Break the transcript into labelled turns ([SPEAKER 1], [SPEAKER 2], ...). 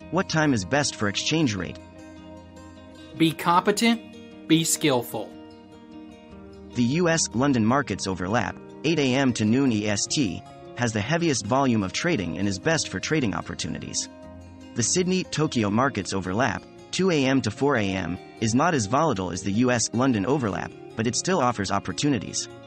[SPEAKER 1] What time is best for exchange rate?
[SPEAKER 2] Be competent, be skillful.
[SPEAKER 1] The US-London markets overlap, 8 a.m. to noon EST, has the heaviest volume of trading and is best for trading opportunities. The Sydney-Tokyo markets overlap, 2 a.m. to 4 a.m., is not as volatile as the US-London overlap, but it still offers opportunities.